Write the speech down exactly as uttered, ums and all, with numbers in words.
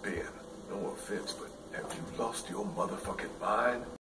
Ben, no offense, but have you lost your motherfucking mind?